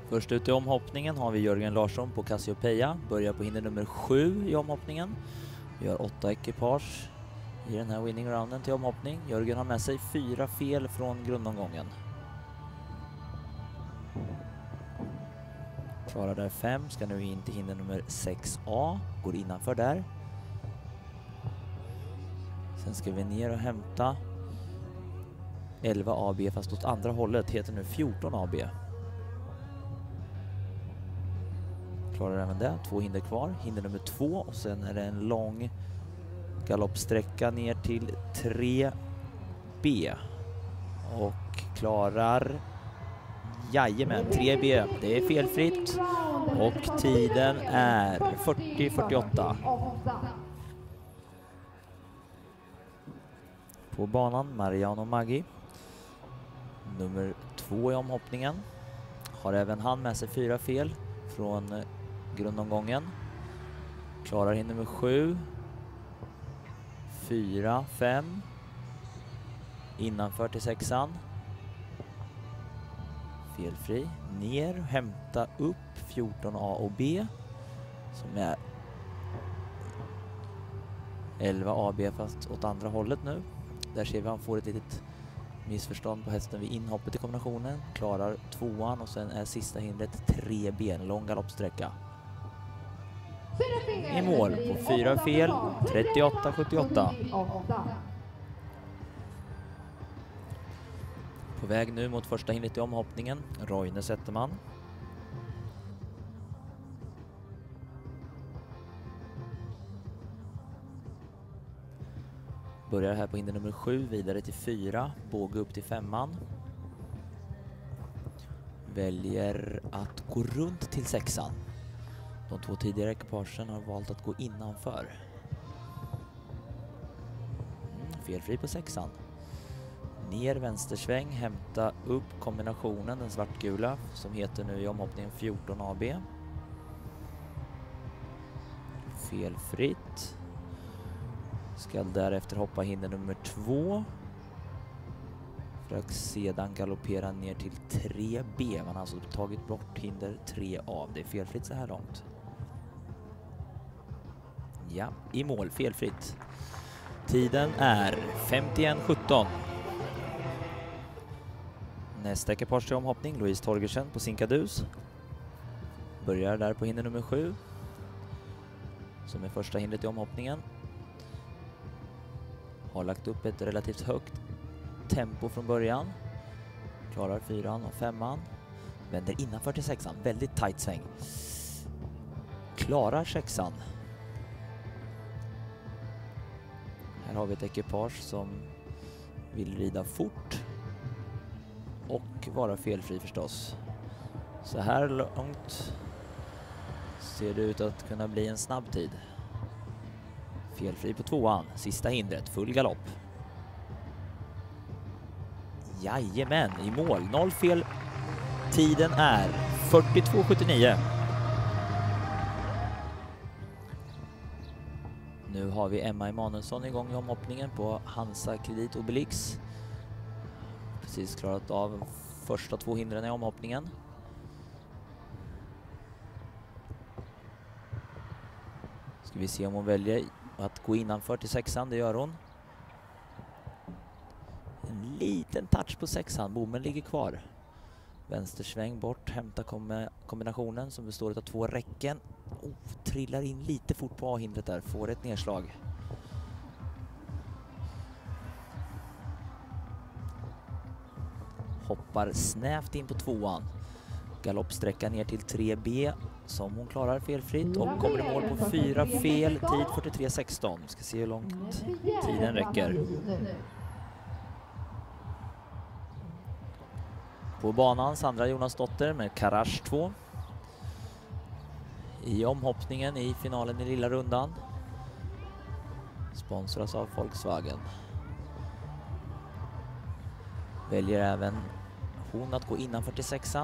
Först ut i omhoppningen har vi Jörgen Larsson på Cassiopeia. Börjar på hinder nummer 7 i omhoppningen. Vi har 8 ekipage i den här winning rounden till omhoppning. Jörgen har med sig 4 fel från grundomgången. Klarar där 5, ska nu in till hinder nummer 6A. Går innanför där. Sen ska vi ner och hämta 11 AB, fast åt andra hållet, heter nu 14 AB. Klarar även det, 2 hinder kvar. Hinder nummer 2 och sen är det en lång galoppsträcka ner till 3B. Och klarar, jajamän, 3B. Det är felfritt och tiden är 40:48. På banan Mariano Maggi, nummer 2 i omhoppningen. Har även han med sig 4 fel från grundomgången. Klarar hinder nummer 7, 4, 5. Innanför till 6an. Felfri. Ner, hämta upp 14A och B. Som är 11 AB fast åt andra hållet nu. Där ser vi han får ett litet missförstånd på hästen vid inhoppet i kombinationen. Klarar 2an och sen är sista hindret 3B, en lång galoppsträcka. I mål på 4 fel, 38:78. På väg nu mot första hindret i omhoppningen, Roine Zetterman. Börjar här på hinder nummer 7, vidare till 4, båge upp till 5an. Väljer att gå runt till 6an. De 2 tidigare ekipagen har valt att gå innanför. Felfri på 6an. Ner vänstersväng, hämta upp kombinationen, den svartgula, som heter nu i omhoppningen 14 AB. Felfritt. Ska därefter hoppa hinder nummer 2. För att sedan galoppera ner till 3B. Man har alltså tagit bort hinder 3A. Det är felfritt så här långt. Ja, i mål, felfritt. Tiden är 51:17. Nästa ekipage till omhoppning, Louise Torgersen på Sinkadus. Börjar där på hinder nummer 7. Som är första hindret i omhoppningen. Har lagt upp ett relativt högt tempo från början. Klarar 4an och 5an. Vänder innanför till 6an. Väldigt tight sväng. Klarar 6an. Här har vi ett ekipage som vill rida fort. Och vara felfri förstås. Så här långt ser det ut att kunna bli en snabb tid. Felfri på 2an. Sista hindret. Full galopp. Jajamän, i mål. 0 fel. Tiden är 42:79. Nu har vi Emma Emanuelsson igång i omhoppningen på Hansa Kredit Obelix. Precis klarat av de första 2 hindren i omhoppningen. Ska vi se om hon väljer att gå innanför till 6an, det gör hon. En liten touch på 6an, bommen ligger kvar. Vänstersväng bort, hämta kombinationen som består av 2 räcken. Trillar in lite fort på A-hindret där, får ett nedslag. Hoppar snävt in på 2an. Galoppsträcka ner till 3B som hon klarar felfritt och kommer i mål på 4 fel, tid 43:16. Ska se hur långt tiden räcker. På banan Sandra Jonasdotter med Karash 2. I omhoppningen i finalen i lilla rundan. Sponsras av Volkswagen. Väljer även hon att gå innanför till 6an.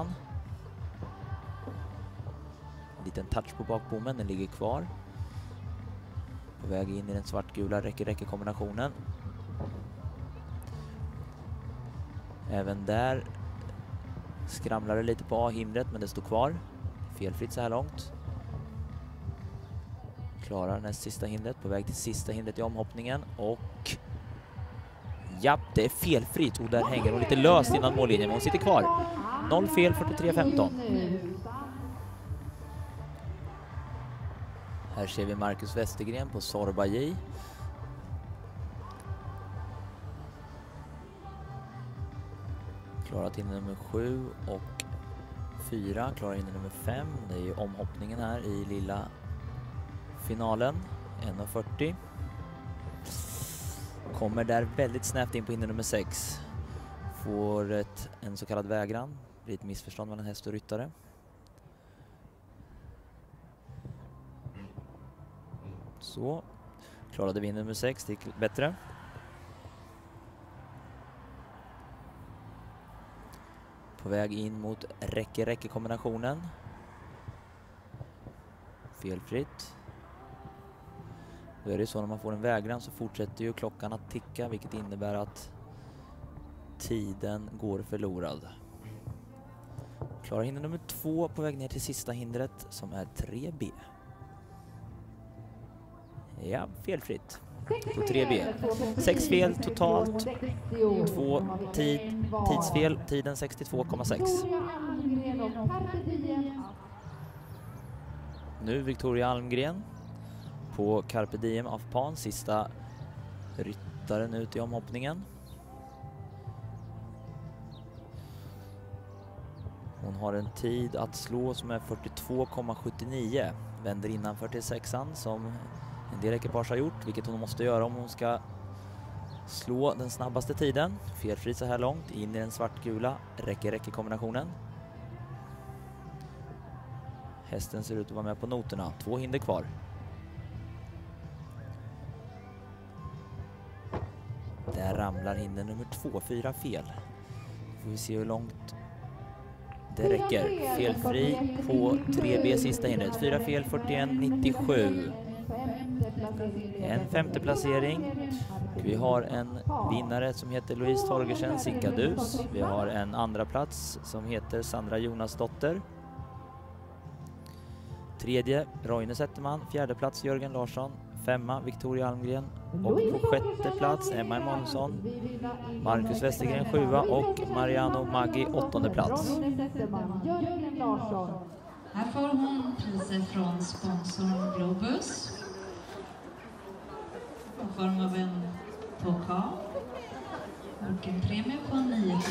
En liten touch på bakbommen, den ligger kvar. På väg in i den svartgula räcker-kombinationen. Även där Skramlade lite på A-hindret, men det står kvar. Felfritt så här långt. Klarar näst sista hindret, på väg till sista hindret i omhoppningen. Och ja, det är felfritt. Och där hänger hon lite löst innan mållinjen, men hon sitter kvar. 0 fel, 43-15. Här ser vi Marcus Westergren på Zorba J. Klarat in nummer 7 och 4. Klarar in nummer 5. Det är ju omhoppningen här i lilla finalen. 1:40. Kommer där väldigt snävt in på hinder nummer 6. Får en så kallad vägran. Blir ett missförstånd mellan häst och ryttare. Så. Klarade vi nummer 6. Det gick bättre. På väg in mot räcke-kombinationen. Felfritt. Då är det så när man får en vägran så fortsätter ju klockan att ticka, vilket innebär att tiden går förlorad. Klarar hinder nummer 2 på väg ner till sista hindret som är 3B. Ja, felfritt. På 3B. 6 fel totalt. 2 tidsfel. Tiden 62,6. Nu Victoria Almgren på Carpe Diem av Pan. Sista ryttaren ut i omhoppningen. Hon har en tid att slå som är 42,79. Vänder innan 46an som en del ekipage har gjort, vilket hon måste göra om hon ska slå den snabbaste tiden. Felfri så här långt, in i den svartgula räcke-kombinationen. Hästen ser ut att vara med på noterna. 2 hinder kvar. Där ramlar hinder nummer 2, 4 fel. Då får vi se hur långt det räcker. Felfri på 3B sista hindret. 4 fel, 41,97. En femte placering. Vi har en vinnare som heter Louise Torgersen, Sinkadus. Vi har en andra plats som heter Sandra Jonasdotter. Tredje, Roine Zetterman. Fjärde plats, Jörgen Larsson. 5, Victoria Almgren. Och på sjätte plats, Emma Emanuelsson. Marcus Westergren 7 och Mariano Maggi 8:e plats. Här får hon priser från sponsorn Globus. I form av en pokal och en premie på 9